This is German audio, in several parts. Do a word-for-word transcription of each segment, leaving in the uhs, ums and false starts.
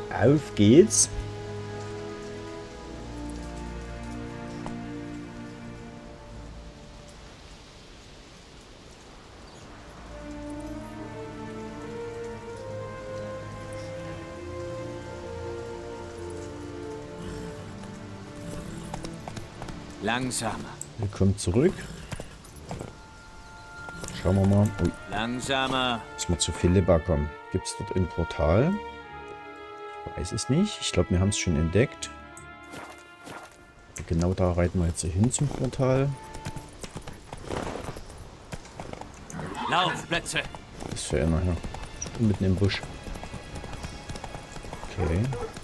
Auf geht's. Langsamer. Willkommen zurück. Schauen wir mal. Ui. Langsamer. Dass wir zu Philippa kommen. Gibt es dort ein Portal? Ich weiß es nicht. Ich glaube, wir haben es schon entdeckt. Genau da reiten wir jetzt hin zum Portal. Laufplätze. Das ist für einer hier. Mitten im Busch. Okay.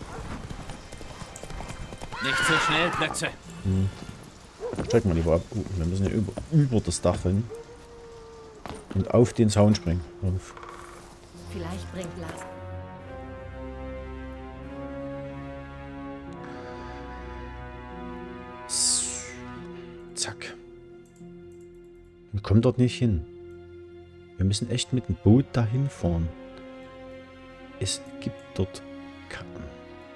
Nicht so schnell, Plätze. Hm. Checken wir lieber ab. Uh, wir müssen ja über, über das Dach hin. Und auf den Zaun springen. Auf. Vielleicht bringt Lars. Zack. Wir kommen dort nicht hin. Wir müssen echt mit dem Boot dahin fahren. Es gibt dort Karten.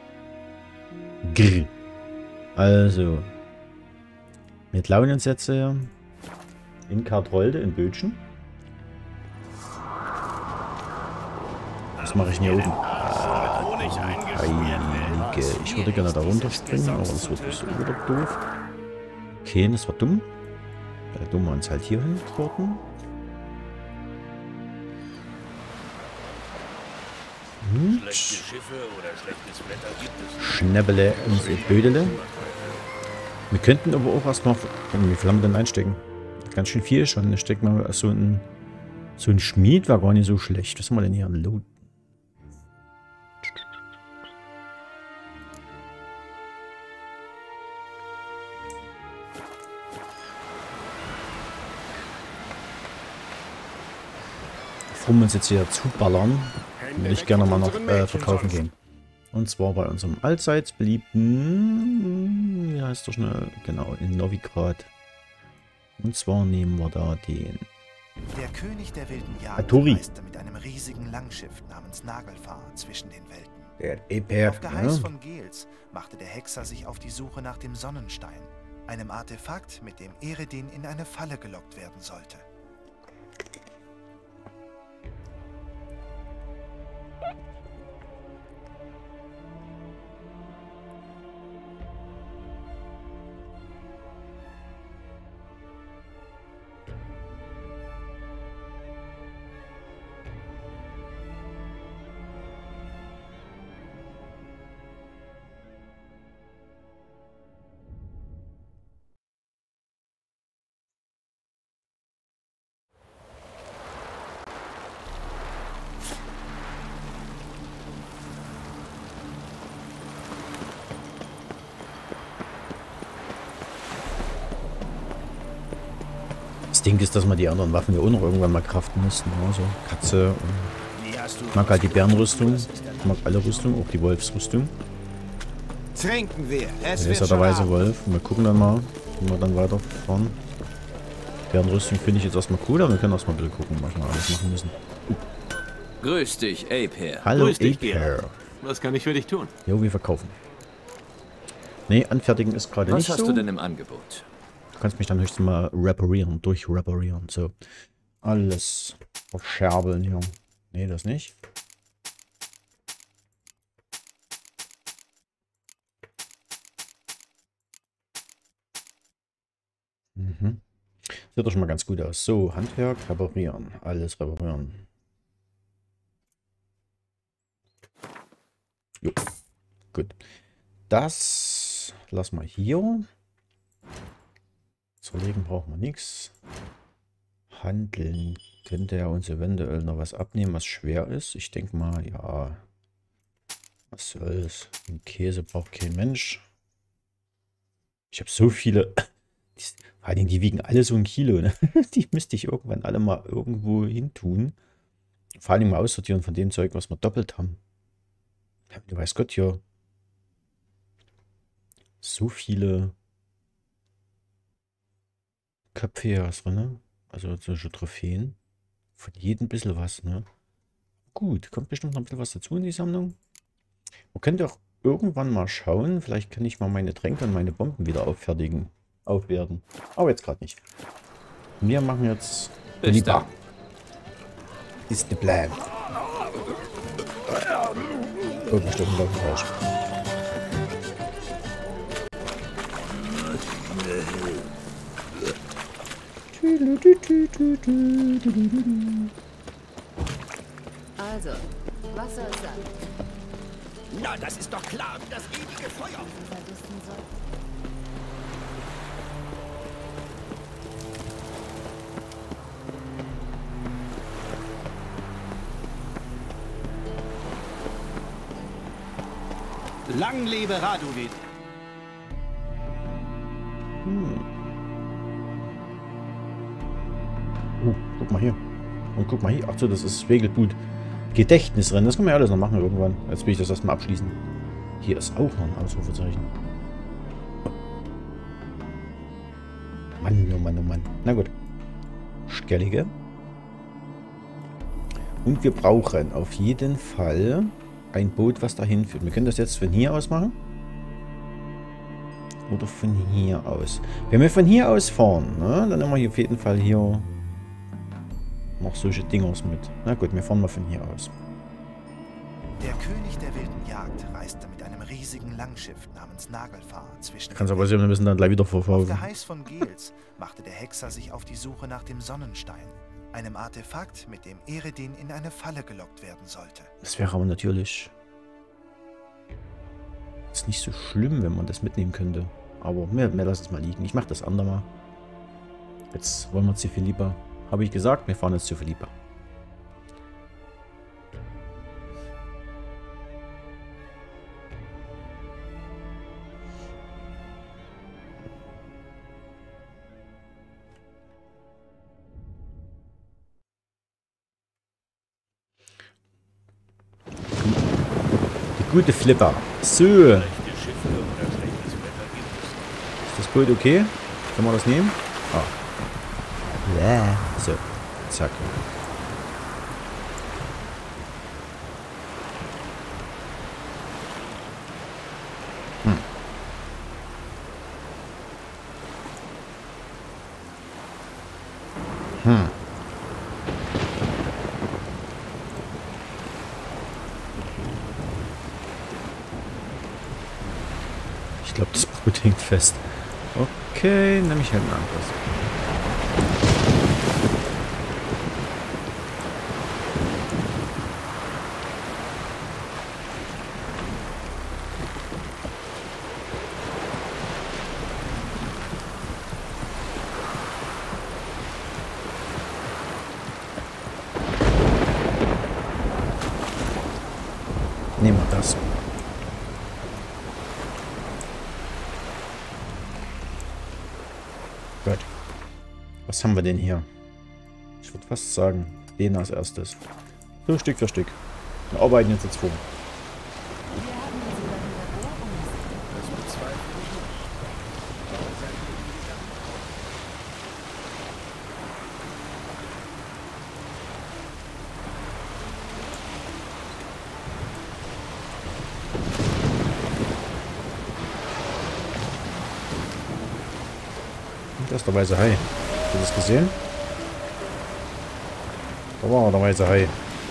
Grr. Also. Wir klauen uns jetzt äh, in Kartrolde, in Bötchen. Was mache ich denn hier oben? Heilige. Ich würde gerne da runterspringen, aber das wird so wieder doof. Okay, das war dumm. Da dumm wir uns halt hier hin worden. Hm. Schnäppele und Bödele. Wir könnten aber auch erstmal. Wie viel haben wir denn einstecken? Ganz schön viel schon. Da steckt mal so ein. So ein Schmied war gar nicht so schlecht. Was haben wir denn hier? Loot. Bevor wir uns jetzt hier zuballern, würde ich gerne mal noch äh, verkaufen gehen. Und zwar bei unserem allseits beliebten, wie heißt der schnell? Genau, in Novigrad. Und zwar nehmen wir da den Der König der wilden Jagd Arturi. reiste mit einem riesigen Langschiff namens Nagelfahr zwischen den Welten. Der Eper. Auf Geheiß Ja. von Gels machte der Hexer sich auf die Suche nach dem Sonnenstein, einem Artefakt, mit dem Eredin in eine Falle gelockt werden sollte. Das Ding ist, dass wir die anderen Waffen ja auch noch irgendwann mal kraften müssten. Also Katze und ich mag halt die Bärenrüstung. Ich mag alle Rüstungen, auch die Wolfsrüstung. Trinken wir. Es Hier wird ist ja der schon weiße Abend. Wolf. Wir gucken dann mal, wie wir dann weiterfahren. Bärenrüstung finde ich jetzt erstmal cool, aber wir können erstmal ein bisschen gucken, was wir alles machen müssen. Grüß dich, Ape. Hallo Grüß dich, Aper. Was kann ich für dich tun? Jo, wir verkaufen. Nee, anfertigen ist gerade Was nicht hast so. du denn im Angebot? Du kannst mich dann höchstens mal reparieren, durchreparieren. So. Alles verscherbeln hier. Nee, das nicht. Mhm. Sieht doch schon mal ganz gut aus. So, Handwerk, reparieren. Alles reparieren. Jo. Gut. Das lassen wir hier. Zerlegen brauchen wir nichts. Handeln könnte er uns eventuell noch was abnehmen, was schwer ist. Ich denke mal, ja. Was soll's? Ein Käse braucht kein Mensch. Ich habe so viele. Die, vor allem, die wiegen alle so ein Kilo. Ne? Die müsste ich irgendwann alle mal irgendwo hin tun. Vor allem mal aussortieren von dem Zeug, was wir doppelt haben. Du weißt Gott, ja. So viele Köpfe hier was drin, ne? Also solche Trophäen. Von jedem ein bisschen was, ne? Gut, kommt bestimmt noch ein bisschen was dazu in die Sammlung. Man könnte auch irgendwann mal schauen. Vielleicht kann ich mal meine Tränke und meine Bomben wieder auffertigen. Aufwerten. Aber jetzt gerade nicht. Wir machen jetzt Bis lieber. dann. Ist der Plan. Oh, bestimmt ein Laufen falsch. Also, was soll es sein? Na, das ist doch klar, wie das ewige Feuer. Verdissen soll. Lang lebe Raduvid. Oh, guck mal hier. Und guck mal hier. Achso, das ist Regelboot. Gedächtnisrennen. Das können wir ja alles noch machen irgendwann. Jetzt will ich das erstmal abschließen. Hier ist auch noch ein Ausrufezeichen. Mann, oh Mann, oh Mann. Na gut. Skellige. Und wir brauchen auf jeden Fall ein Boot, was dahin führt. Wir können das jetzt von hier aus machen. Oder von hier aus. Wenn wir von hier aus fahren, ne, dann nehmen wir hier auf jeden Fall hier noch solche Dingers mit. Na gut, wir fahren mal von hier aus. Der König der wilden Jagd reiste mit einem riesigen Langschiff namens Nagelfahr zwischen... Kannst aber sehen, wir müssen dann gleich wieder Auf verfolgen. Geheiß von Gels machte der Hexer sich auf die Suche nach dem Sonnenstein, einem Artefakt, mit dem Eredin in eine Falle gelockt werden sollte. Das wäre aber natürlich ist nicht so schlimm, wenn man das mitnehmen könnte. Aber wir, wir lassen es mal liegen. Ich mache das andermal. Jetzt wollen wir zu Philippa. Habe ich gesagt, wir fahren jetzt zu Philippa. Gute Flipper. So. Ist das Boot okay? Können wir das nehmen? Ah. Ja. So. Zack. Hm. Hm. Ich glaube, das Boot hängt fest. Okay, nehme ich halt ein anderes. Nehmen wir das. Gut. Was haben wir denn hier? Ich würde fast sagen, den als erstes. So Stück für Stück. Wir arbeiten jetzt jetzt vor. Das ist der weiße Hai. Habt ihr das gesehen? Da war der weiße Hai.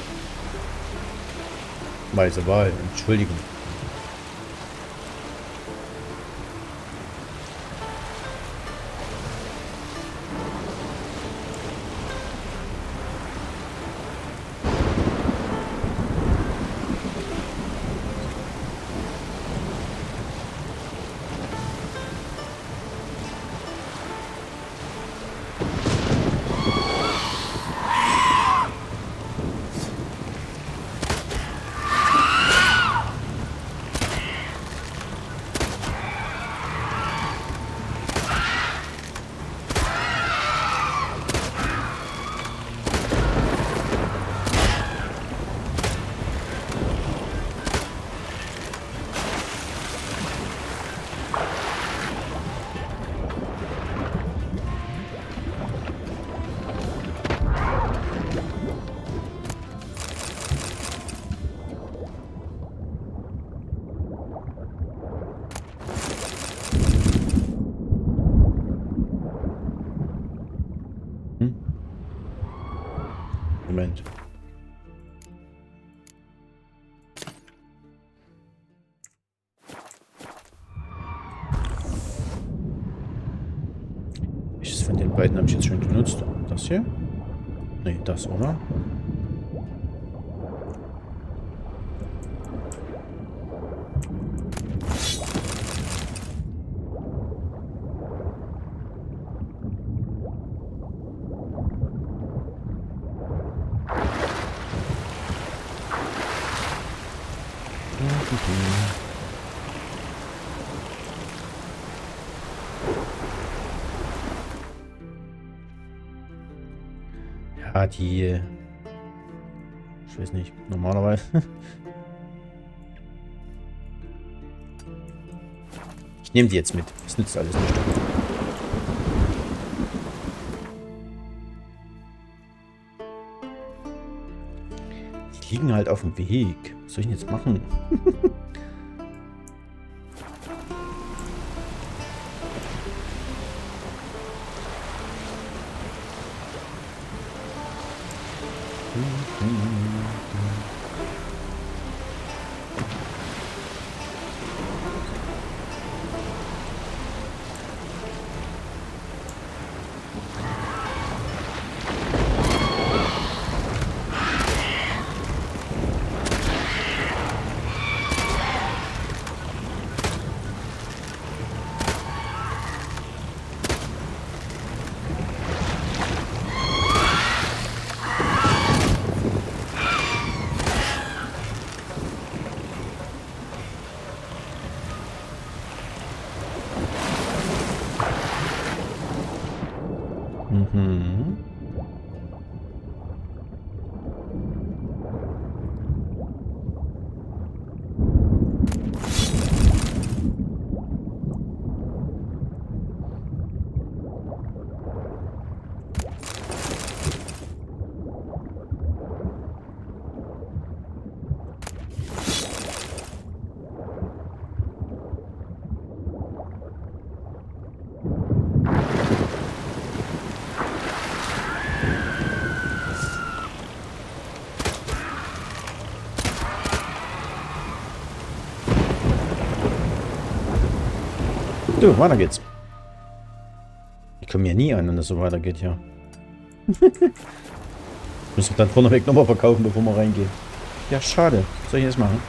Weiße Wal, Entschuldigung. beiden habe ich jetzt schon genutzt. Das hier? Nee, das, oder? Ja, die... Ich weiß nicht, normalerweise... Ich nehme die jetzt mit. Das nützt alles nicht. Die liegen halt auf dem Weg. Was soll ich denn jetzt machen? Mhm. So, weiter geht's. Ich komme ja nie an, wenn das so weitergeht, ja. Müssen wir dann vorneweg nochmal verkaufen, bevor wir reingehen. Ja, schade. Was soll ich jetzt machen?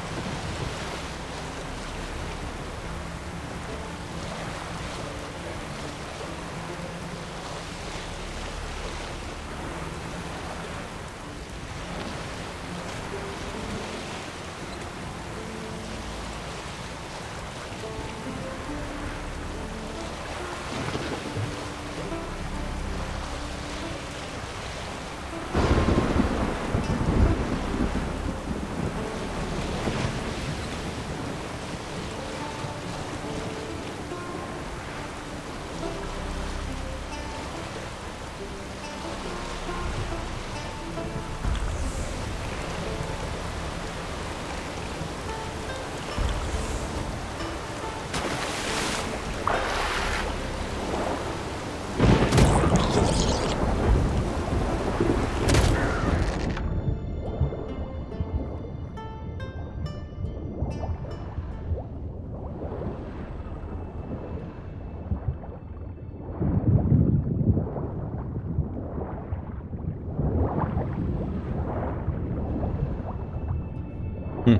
Hm.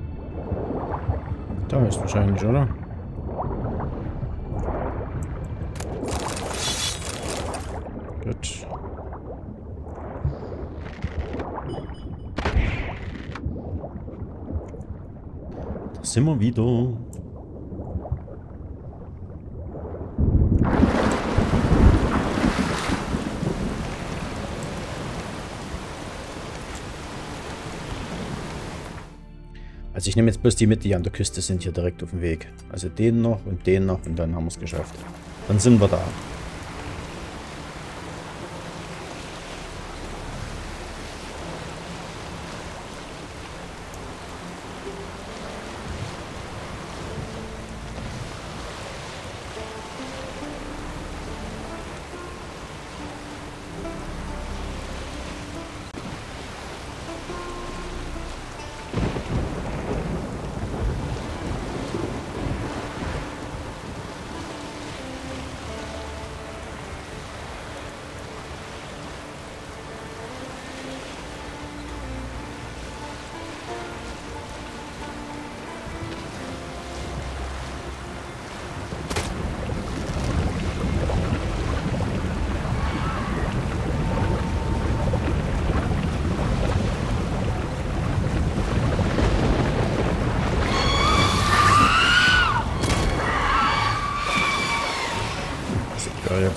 Da ist wahrscheinlich, oder? Gut. Da sind wir wieder. Also ich nehme jetzt bloß die mit, die an der Küste sind, hier direkt auf dem Weg. Also den noch und den noch und dann haben wir es geschafft. Dann sind wir da.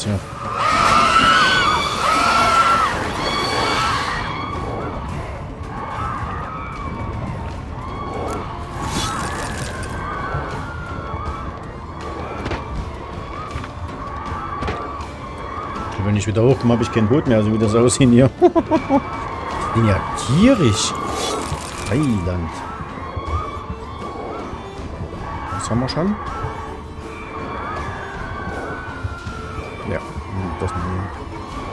jetzt hier? Wenn ich wieder hochkomme, habe ich kein Boot mehr, also wie das aussehen hier. Ich bin ja gierig. Heiland. Was haben wir schon? Ja, das nehmen wir.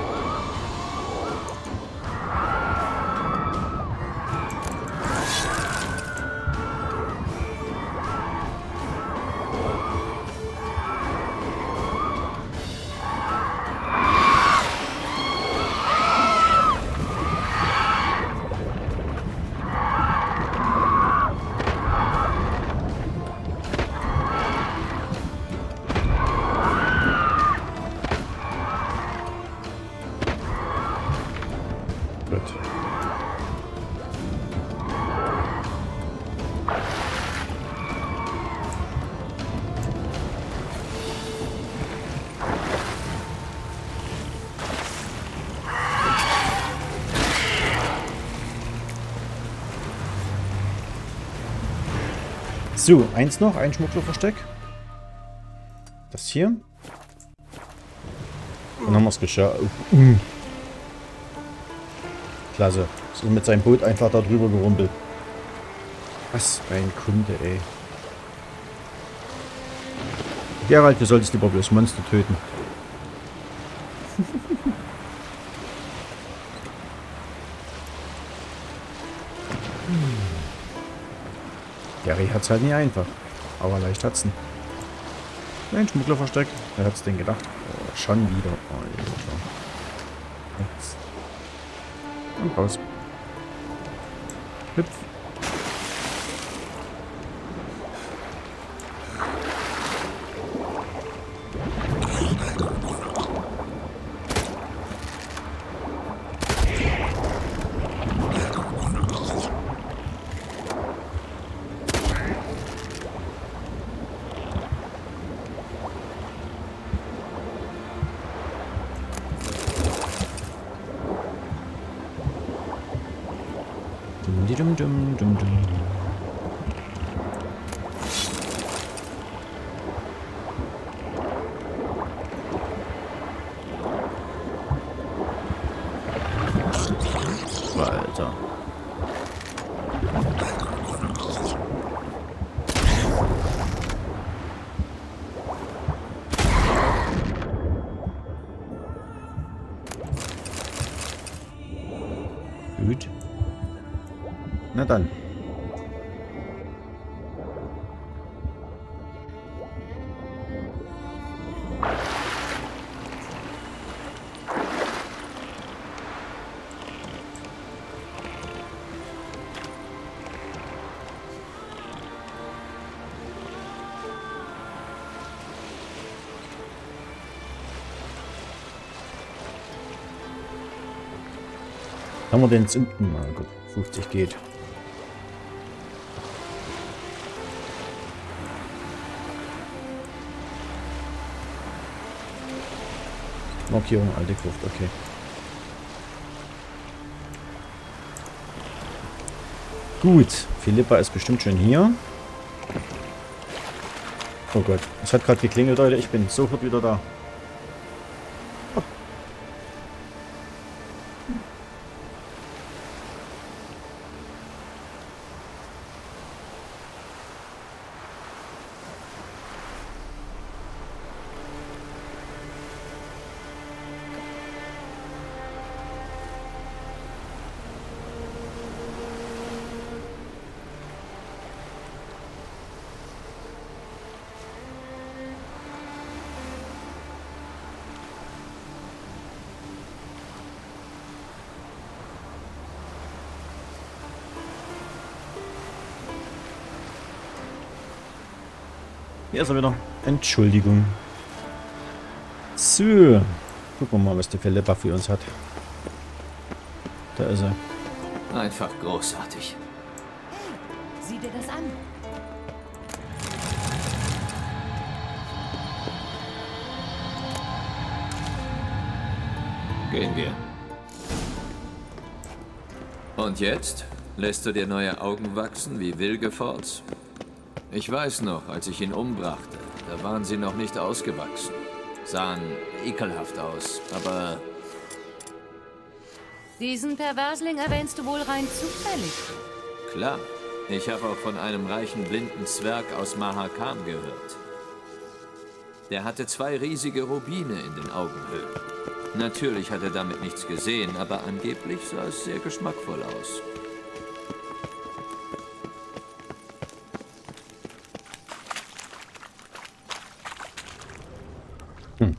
So, eins noch, ein Schmugglerversteck. Das hier. Dann haben wir es geschafft. Uh. Klasse. Ist mit seinem Boot einfach da drüber gerumpelt. Was ein Kunde, ey. Geralt, du solltest lieber bloß Monster töten. Gary hat es halt nicht einfach. Aber leicht hat's ihn. Ein Schmugglerversteck. Wer hat's denn gedacht? Oh, schon wieder. Oh, Jetzt. Und raus. Hüpf. Dum, dum, dum, dum. Alter. Gut. Na dann. Haben wir den Zünden? Na gut, fünfzig geht. Markierung, alte Gruft, okay. Gut, Philippa ist bestimmt schon hier. Oh Gott, es hat gerade geklingelt, Leute. Ich bin sofort wieder da. Oh. Hier ist er wieder. Entschuldigung. So. Gucken wir mal, was der Philippa für uns hat. Da ist er. Einfach großartig. Hey, sieh dir das an. Gehen wir. Und jetzt? Lässt du dir neue Augen wachsen wie Wilgefortz? Ich weiß noch, als ich ihn umbrachte, da waren sie noch nicht ausgewachsen. Sahen ekelhaft aus, aber... Diesen Perversling erwähnst du wohl rein zufällig. Klar, ich habe auch von einem reichen blinden Zwerg aus Mahakam gehört. Der hatte zwei riesige Rubine in den Augenhöhlen. Natürlich hat er damit nichts gesehen, aber angeblich sah es sehr geschmackvoll aus. Hm.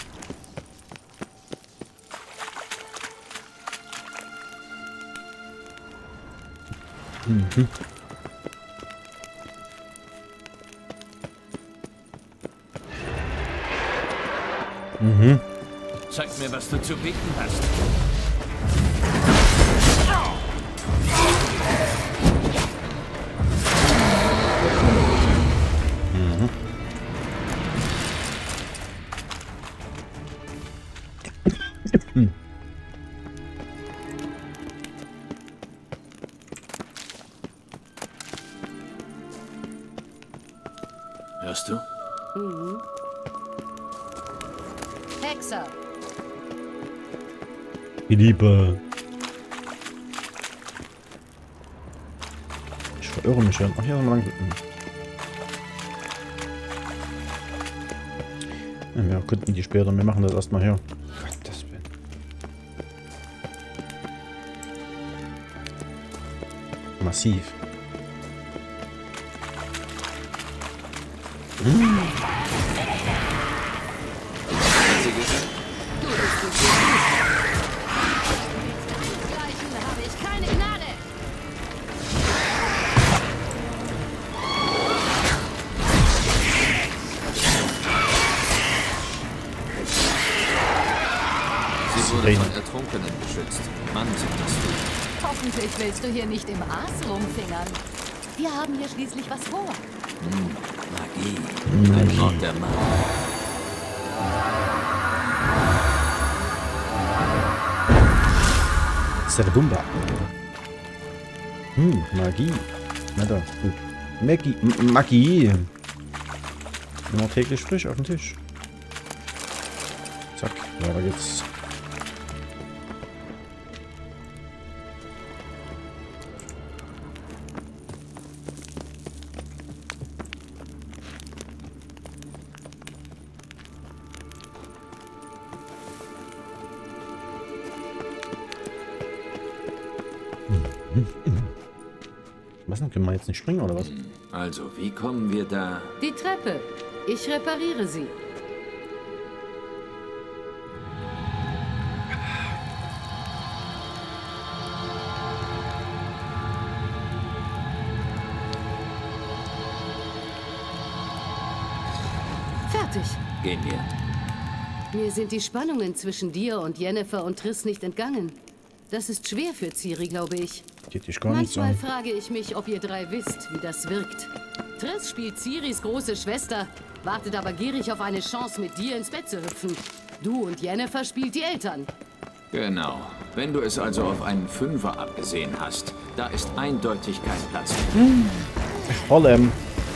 Mhm. Mhm. Zeig mir, was du zu bieten hast. Mhm. Hörst du? Mhm. Hexer. Liebe. Ich verirre mich ja. Ach ja, mal lang. Ja, wir könnten die später. Wir machen das erstmal hier. Gottes Willen. Massiv. Hm. Habe ich keine Gnade. Sie wurde von Ertrunkenen beschützt. Mann, sind das du. Hoffentlich willst du hier nicht im Aas rumfingern. Wir haben hier schließlich was vor. Hm, Magie. Ein Ort der Macht. Zerbumba. Hm, Magie. Na da, gut. Magie. M Magie. Immer täglich frisch auf den Tisch. Zack, weiter geht's. Was denn? Können wir jetzt nicht springen oder was? Also, wie kommen wir da? Die Treppe. Ich repariere sie. Fertig. Gehen wir. Mir sind die Spannungen zwischen dir und Yennefer und Triss nicht entgangen. Das ist schwer für Ciri, glaube ich. Geht dich gar nicht Manchmal an. frage ich mich, ob ihr drei wisst, wie das wirkt. Triss spielt Ciris große Schwester, wartet aber gierig auf eine Chance, mit dir ins Bett zu hüpfen. Du und Yennefer spielt die Eltern. Genau. Wenn du es also auf einen Fünfer abgesehen hast, da ist eindeutig kein Platz. Vor allem.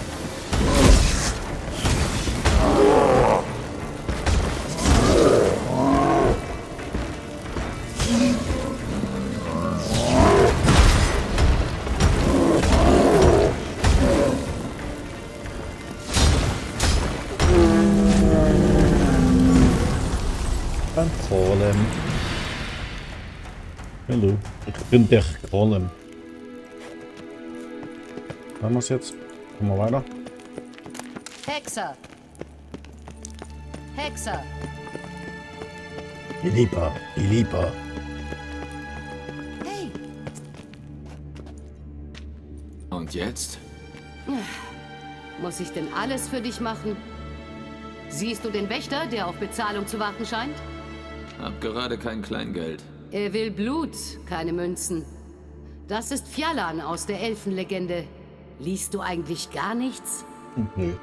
Beim Golem. Hallo, ich bin der Golem. Haben wir es jetzt? Kommen wir weiter? Hexer. Hexer. Lieber, lieber. Hey. Und jetzt? Muss ich denn alles für dich machen? Siehst du den Wächter, der auf Bezahlung zu warten scheint? Hab gerade kein Kleingeld. Er will Blut, keine Münzen. Das ist Fjallan aus der Elfenlegende. Liest du eigentlich gar nichts? Nö.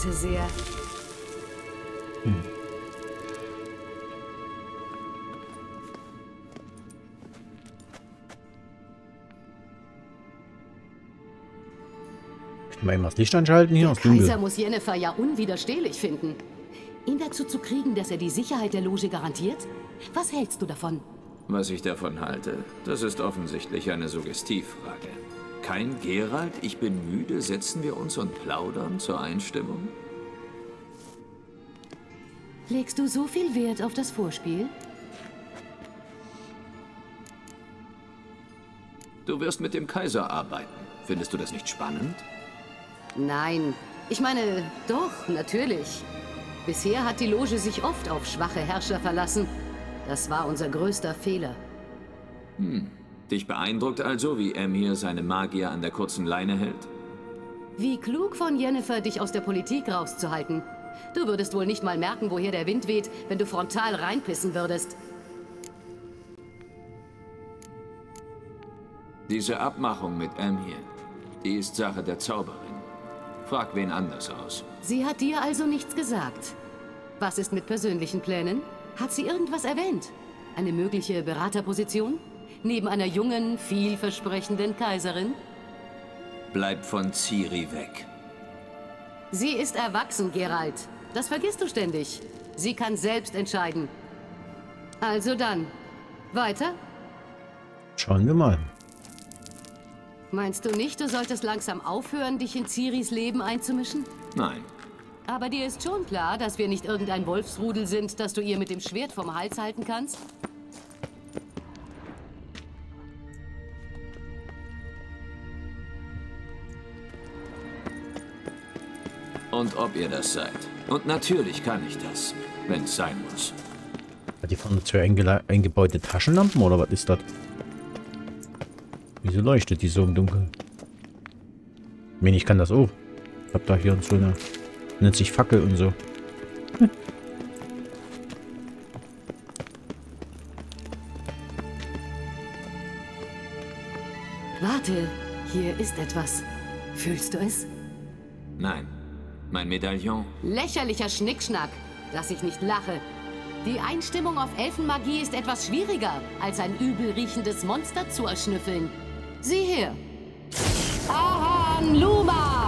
Worte sehr. Hm. Ich kann mal eben das Licht anschalten hier. Der Ist dunkel. Kaiser muss Yennefer ja unwiderstehlich finden. Ihn dazu zu kriegen, dass er die Sicherheit der Loge garantiert? Was hältst du davon? Was ich davon halte, das ist offensichtlich eine Suggestivfrage. Kein Geralt, ich bin müde, setzen wir uns und plaudern zur Einstimmung? Legst du so viel Wert auf das Vorspiel? Du wirst mit dem Kaiser arbeiten. Findest du das nicht spannend? Nein. Ich meine, doch, natürlich. Bisher hat die Loge sich oft auf schwache Herrscher verlassen. Das war unser größter Fehler. Hm. Dich beeindruckt also, wie Emhyr seine Magier an der kurzen Leine hält? Wie klug von Yennefer, dich aus der Politik rauszuhalten. Du würdest wohl nicht mal merken, woher der Wind weht, wenn du frontal reinpissen würdest. Diese Abmachung mit Emhyr, die ist Sache der Zauberin. Frag wen anders aus. Sie hat dir also nichts gesagt. Was ist mit persönlichen Plänen? Hat sie irgendwas erwähnt? Eine mögliche Beraterposition? Neben einer jungen, vielversprechenden Kaiserin? Bleib von Ciri weg. Sie ist erwachsen, Geralt. Das vergisst du ständig. Sie kann selbst entscheiden. Also dann. Weiter? Schauen wir mal. Meinst du nicht, du solltest langsam aufhören, dich in Ciris Leben einzumischen? Nein. Aber dir ist schon klar, dass wir nicht irgendein Wolfsrudel sind, das du ihr mit dem Schwert vom Hals halten kannst? Und ob ihr das seid. Und natürlich kann ich das, wenn es sein muss. Hat die vorne zwei einge eingebaute Taschenlampen oder was ist das? Wieso leuchtet die so im Dunkeln? Ich meine, ich kann das auch. Ich hab da hier so eine... Nennt sich Fackel und so. Hm. Warte, hier ist etwas. Fühlst du es? Nein. Mein Medaillon. Lächerlicher Schnickschnack, dass ich nicht lache. Die Einstimmung auf Elfenmagie ist etwas schwieriger, als ein übel riechendes Monster zu erschnüffeln. Sieh her. Ahan Luma!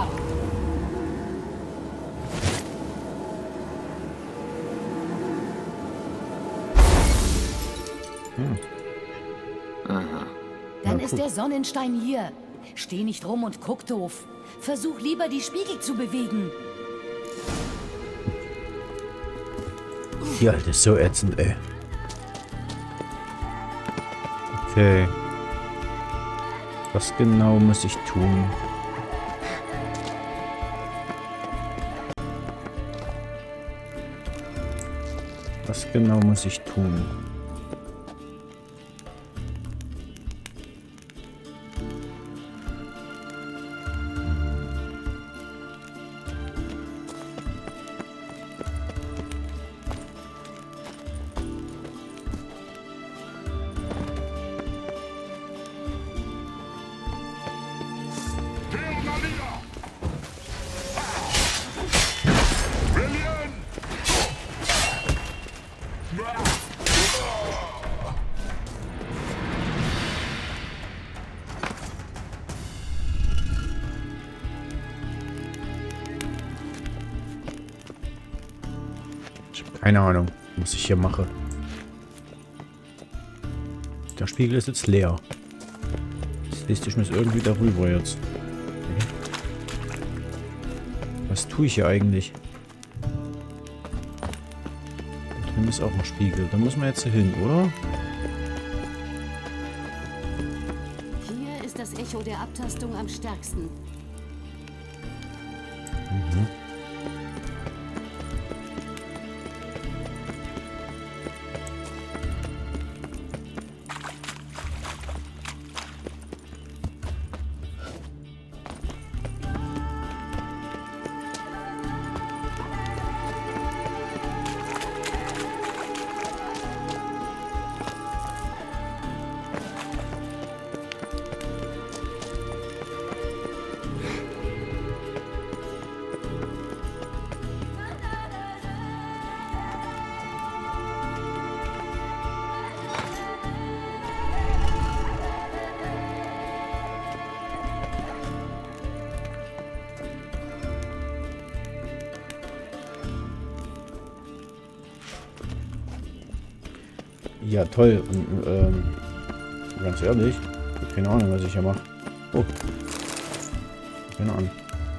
Hm. Aha. Dann ist der Sonnenstein hier. Steh nicht rum und guck doof. Versuch lieber, die Spiegel zu bewegen. Die Alte ist so ätzend, ey. Okay. Was genau muss ich tun? Was genau muss ich tun? Keine Ahnung, was ich hier mache. Der Spiegel ist jetzt leer. Das lässt sich mir irgendwie darüber jetzt. Okay. Was tue ich hier eigentlich? Da drin ist auch ein Spiegel. Da muss man jetzt hin, oder? Hier ist das Echo der Abtastung am stärksten. Mhm. Ja, toll. Und, ähm, ganz ehrlich, ich hab keine Ahnung, was ich hier mache. Oh. Keine Ahnung.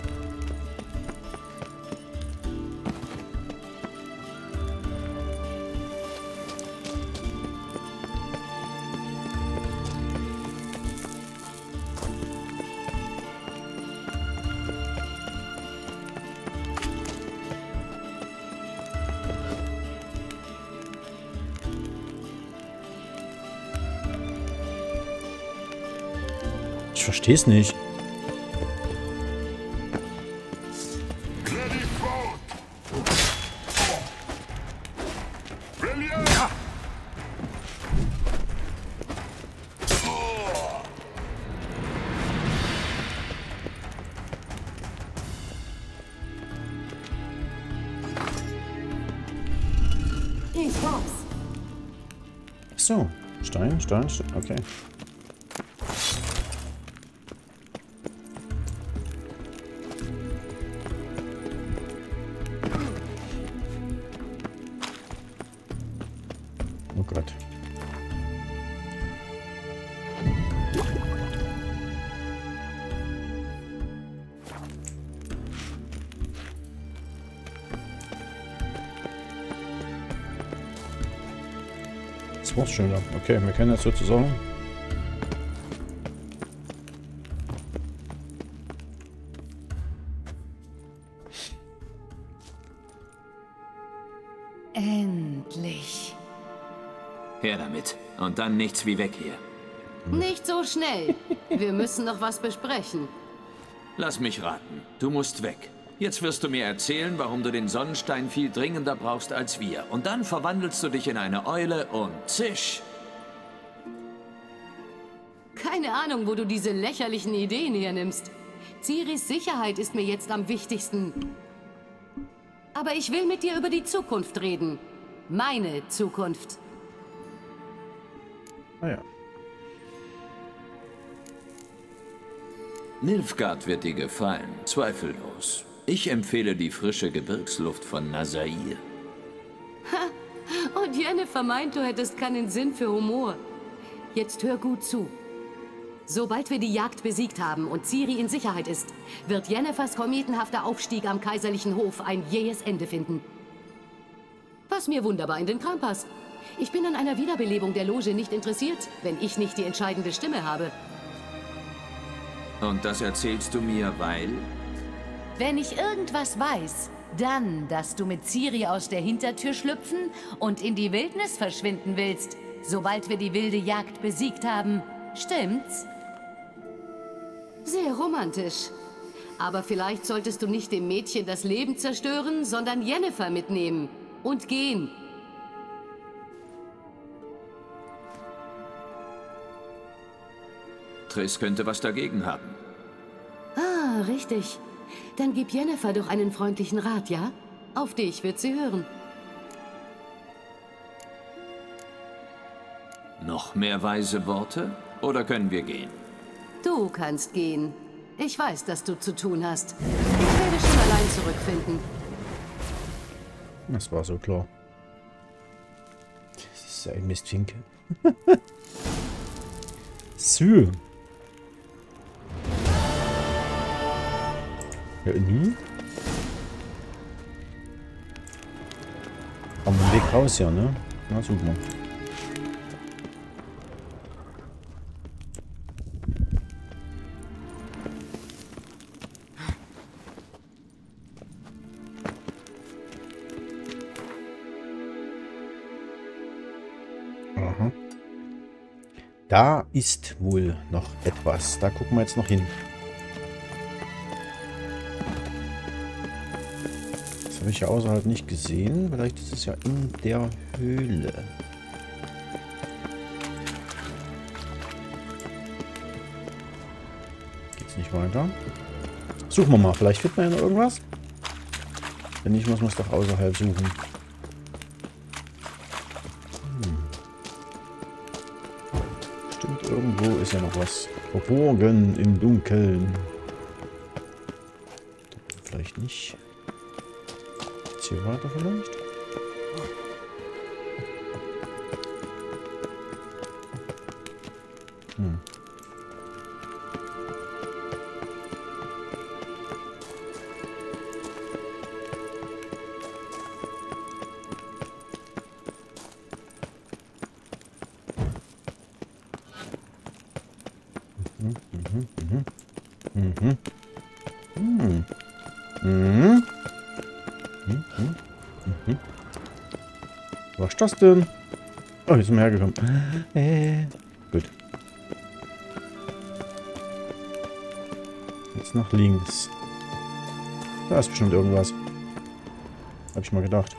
Ich verstehe es nicht. So, Stein, Stein, Stein, okay. Oh Gott. Das war's schon wieder. Okay, wir können jetzt sozusagen. Endlich. Her damit. Und dann nichts wie weg hier. Nicht so schnell. Wir müssen noch was besprechen. Lass mich raten. Du musst weg. Jetzt wirst du mir erzählen, warum du den Sonnenstein viel dringender brauchst als wir. Und dann verwandelst du dich in eine Eule und zisch. Keine Ahnung, wo du diese lächerlichen Ideen hernimmst. Ciris Sicherheit ist mir jetzt am wichtigsten. Aber ich will mit dir über die Zukunft reden. Meine Zukunft. Ah ja. Nilfgaard wird dir gefallen, zweifellos. Ich empfehle die frische Gebirgsluft von Nazair. Und Yennefer meint, du hättest keinen Sinn für Humor. Jetzt hör gut zu. Sobald wir die Jagd besiegt haben und Ciri in Sicherheit ist, wird Yennefers kometenhafter Aufstieg am kaiserlichen Hof ein jähes Ende finden. Was mir wunderbar in den Kram passt. Ich bin an einer Wiederbelebung der Loge nicht interessiert, wenn ich nicht die entscheidende Stimme habe. Und das erzählst du mir, weil... Wenn ich irgendwas weiß, dann, dass du mit Ciri aus der Hintertür schlüpfen und in die Wildnis verschwinden willst, sobald wir die wilde Jagd besiegt haben. Stimmt's? Sehr romantisch. Aber vielleicht solltest du nicht dem Mädchen das Leben zerstören, sondern Yennefer mitnehmen und gehen. Triss könnte was dagegen haben. Ah, richtig. Dann gib Yennefer doch einen freundlichen Rat, ja? Auf dich wird sie hören. Noch mehr weise Worte? Oder können wir gehen? Du kannst gehen. Ich weiß, dass du zu tun hast. Ich werde schon allein zurückfinden. Das war so klar. Das ist ein Mistfinke. So. Ja, nu? Am Weg raus, ja, ne? Na, such mal. Aha. Da ist wohl noch etwas. Da gucken wir jetzt noch hin. Das habe ich ja außerhalb nicht gesehen. Vielleicht ist es ja in der Höhle. Geht's nicht weiter? Suchen wir mal. Vielleicht findet man ja noch irgendwas. Wenn nicht, muss man es doch außerhalb suchen. Hm. Stimmt, irgendwo ist ja noch was verborgen im Dunkeln. Vielleicht nicht. Hier weiter vielleicht? Hm. Mhm, mhm, mhm. Mhm. Mhm. Mhm. Mhm. Mhm. Was ist das denn? Oh, hier sind wir hergekommen. Äh, gut. Jetzt nach links. Da ist bestimmt irgendwas. Hab ich mal gedacht.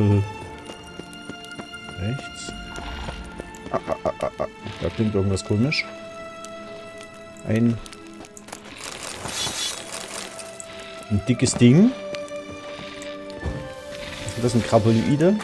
Rechts. Ah, ah, ah, ah, ah. Da klingt irgendwas komisch. Ein, ein dickes Ding. Ist das ein Krabboloide?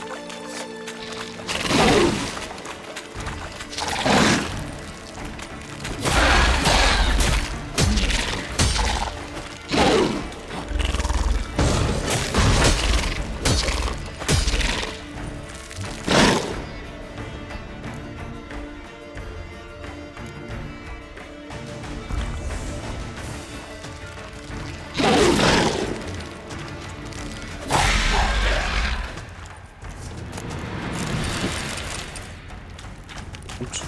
Gut.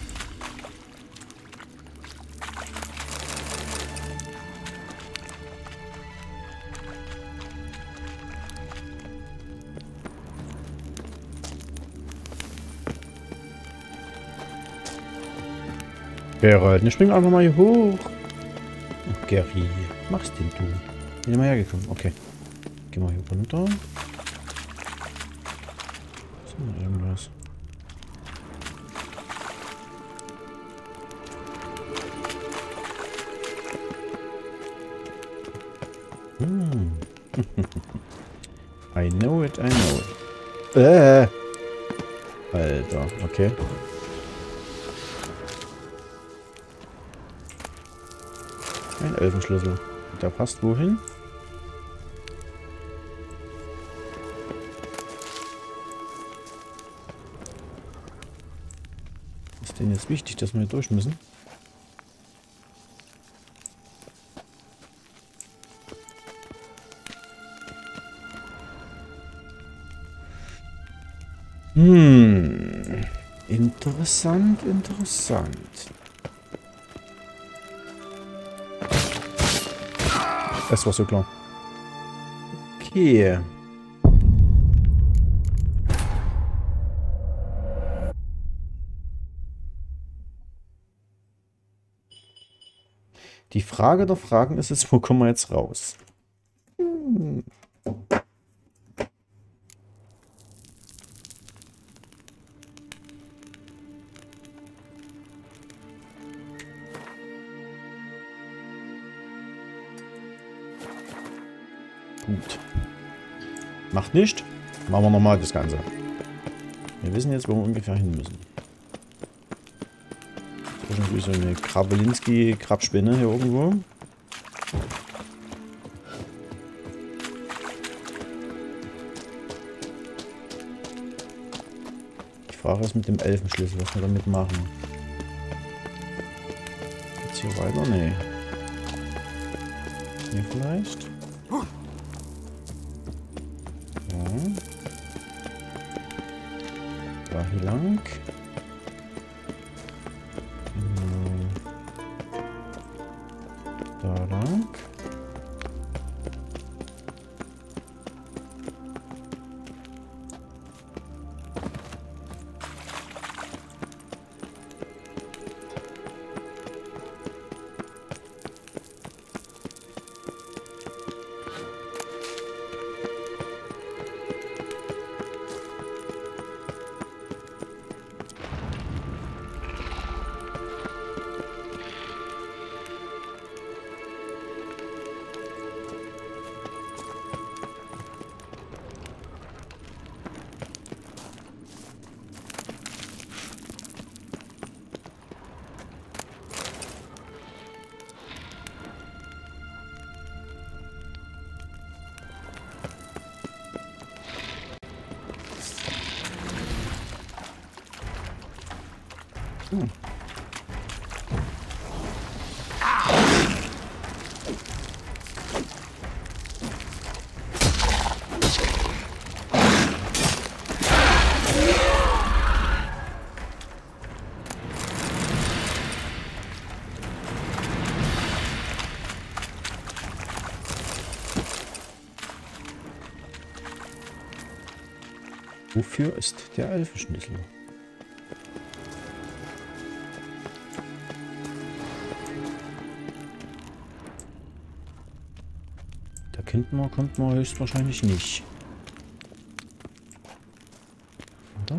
Geralt, ne, spring einfach mal hier hoch. Ach, Gary, machst denn du? Bin ich mal hergekommen. Okay. Geh mal hier runter. Ist noch irgendwas? Hm. I know it, I know it. Äh. Alter, okay. Ein Elfenschlüssel. Der passt wohin? Ist denn jetzt wichtig, dass wir hier durch müssen? Hm. Interessant, interessant. Das war so klar. Okay. Die Frage der Fragen ist jetzt, wo kommen wir jetzt raus? Hm. Gut. Macht nicht. Machen wir nochmal das Ganze. Wir wissen jetzt, wo wir ungefähr hin müssen. Irgendwie so eine Krabelinski-Krabspinne hier irgendwo. Die Frage ist mit dem Elfenschlüssel, was wir damit machen. Jetzt hier weiter? Nee. Hier vielleicht? Da hier lang. Da lang. Hm. Wofür ist der Elfenschlüssel? Da kennt man, kommt man höchstwahrscheinlich nicht. Oder?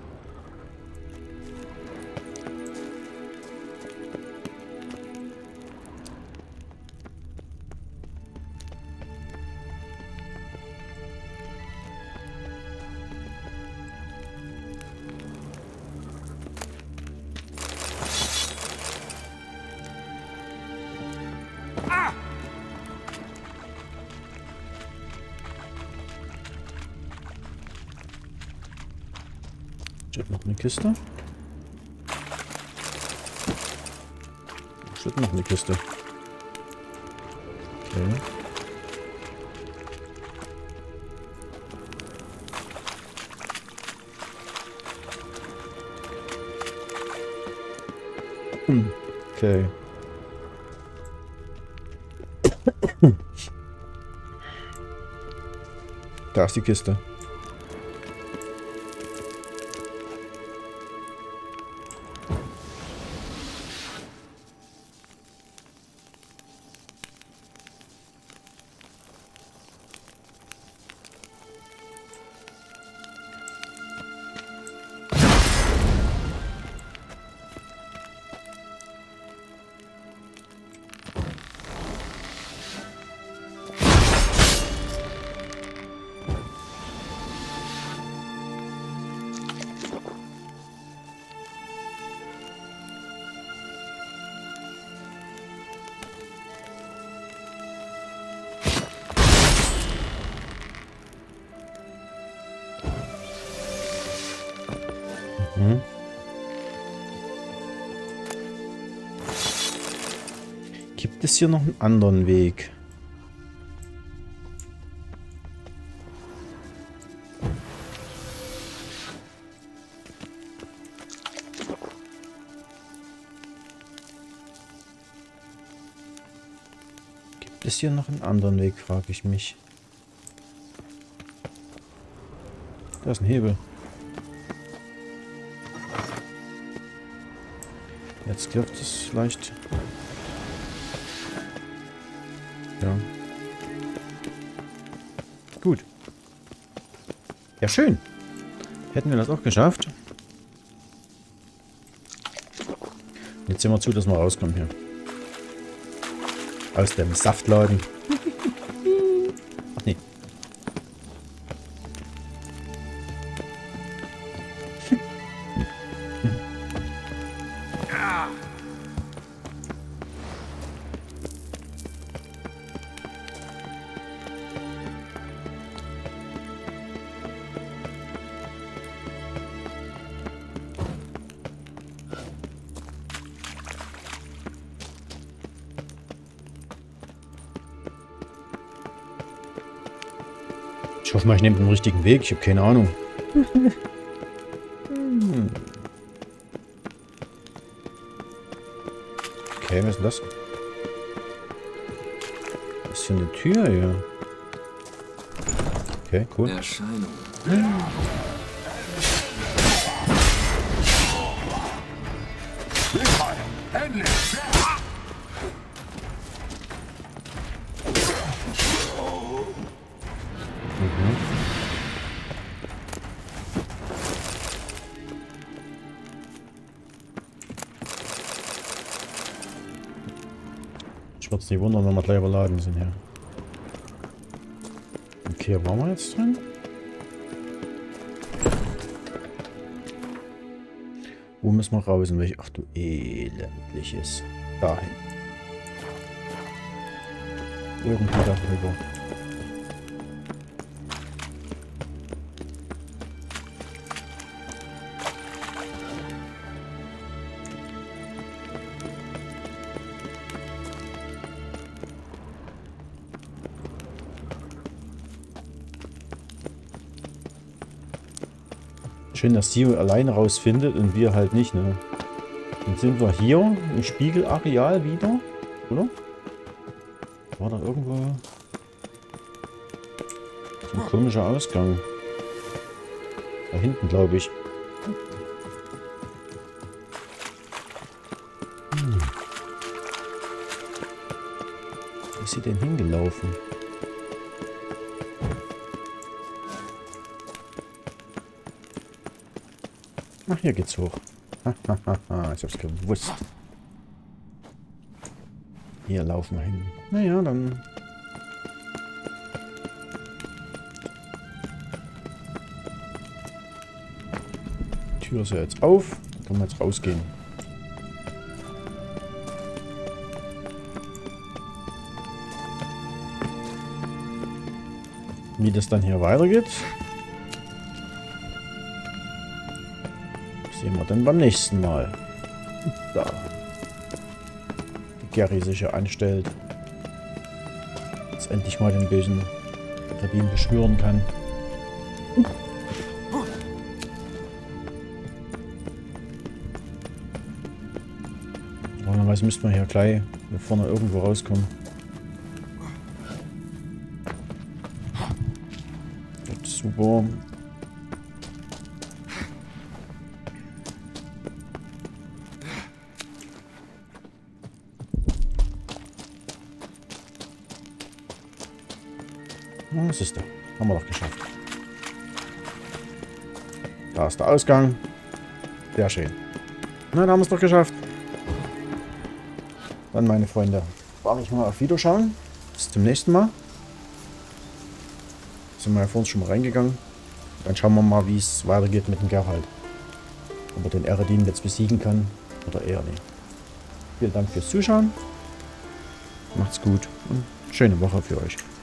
Steht noch eine Kiste. Steht noch eine Kiste. Okay. Hm. Okay. Da ist die Kiste. Mhm. Gibt es hier noch einen anderen Weg? Gibt es hier noch einen anderen Weg, frage ich mich. Da ist ein Hebel. Jetzt klappt es vielleicht. Ja. Gut. Ja, schön. Hätten wir das auch geschafft. Jetzt sehen wir zu, dass wir rauskommen hier. Aus dem Saftladen. Ach nee. Ich hoffe mal, ich nehme den richtigen Weg. Ich habe keine Ahnung. Okay, was ist denn das? Was ist für eine Tür hier? Okay, cool. Erscheinung. Ich würde es nicht wundern, wenn wir gleich überladen sind hier. Okay, waren wir jetzt drin? Wo müssen wir raus? In welche? Ach du elendliches. Dahin. Irgendwie darüber. Schön, dass sie alleine rausfindet und wir halt nicht, ne? Dann sind wir hier im Spiegelareal wieder, oder? War da irgendwo so ein komischer Ausgang? Da hinten, glaube ich. Hm. Wo ist sie denn hingelaufen? Ach, hier geht's hoch. Hahaha, ich hab's gewusst. Hier laufen wir hin. Naja, dann... Die Tür ist ja jetzt auf. Dann können wir jetzt rausgehen. Wie das dann hier weitergeht, sehen wir dann beim nächsten Mal. Da. Die Gary sich ja anstellt. Jetzt endlich mal den bösen Rabin beschwören kann. Normalerweise müsste man hier gleich hier vorne irgendwo rauskommen. Das ist super. Was ist da? Haben wir doch geschafft. Da ist der Ausgang. Sehr schön. Na, da haben wir es doch geschafft. Dann, meine Freunde, warte ich mal auf Wiederschauen. Bis zum nächsten Mal. Sind wir ja vorhin schon mal reingegangen. Dann schauen wir mal, wie es weitergeht mit dem Geralt. Ob er den Eredin jetzt besiegen kann oder eher nicht. Vielen Dank fürs Zuschauen. Macht's gut und schöne Woche für euch.